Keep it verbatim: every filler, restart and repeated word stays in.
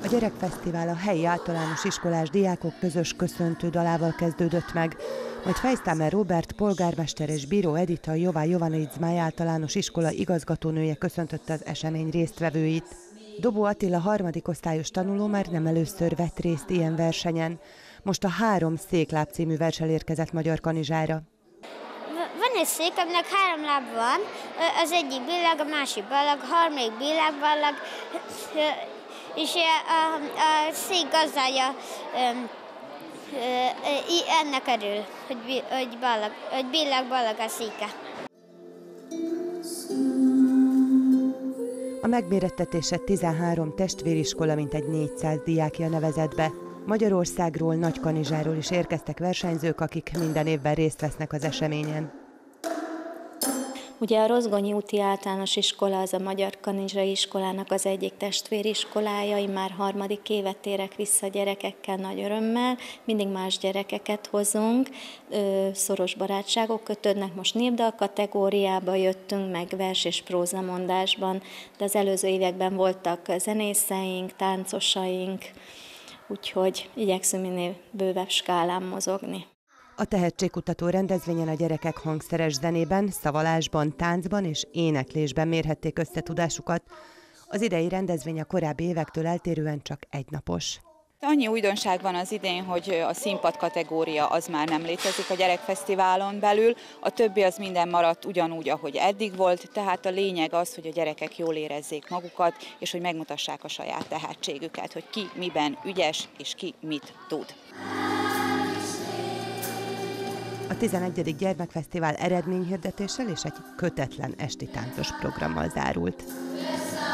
A Gyerekfesztivál a helyi általános iskolás diákok közös köszöntő dalával kezdődött meg, majd Fejsztámer Róbert polgármester és Bíró Edita a Jová Jovanovic Zmáj általános iskola igazgatónője köszöntötte az esemény résztvevőit. Dobó Attila harmadik osztályos tanuló már nem először vett részt ilyen versenyen. Most a Három székláb című verssel érkezett Magyarkanizsára. Van egy szék, aminek három láb van, az egyik billeg, a másik ballag, a harmadik billeg, ballag, és a, a szék gazdája ennek örül, hogy, hogy, ballag, hogy billeg, ballag a széke. A megmérettetése tizenhárom testvériskola mintegy négyszáz diákja nevezett be. Magyarországról, Nagykanizsáról is érkeztek versenyzők, akik minden évben részt vesznek az eseményen. Ugye a Rozgonyi úti általános iskola az a Magyarkanizsai iskolának az egyik testvériskolája, én már harmadik évet térek vissza gyerekekkel nagy örömmel, mindig más gyerekeket hozunk, szoros barátságok kötődnek, most népdal kategóriába jöttünk, meg vers és prózamondásban, de az előző években voltak zenészeink, táncosaink, úgyhogy igyekszünk minél bővebb skálán mozogni. A tehetségkutató rendezvényen a gyerekek hangszeres zenében, szavalásban, táncban és éneklésben mérhették összetudásukat. Az idei rendezvény a korábbi évektől eltérően csak egynapos. Annyi újdonság van az idén, hogy a színpad kategória az már nem létezik a Gyerekfesztiválon belül, a többi az minden maradt ugyanúgy, ahogy eddig volt, tehát a lényeg az, hogy a gyerekek jól érezzék magukat, és hogy megmutassák a saját tehetségüket, hogy ki miben ügyes, és ki mit tud. A tizenegyedik Gyermekfesztivál eredményhirdetéssel és egy kötetlen esti táncos programmal zárult.